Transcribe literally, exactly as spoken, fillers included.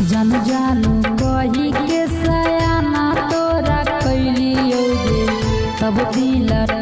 जानू जानू कही के सयाना तोरा कैलियो गे तब दिल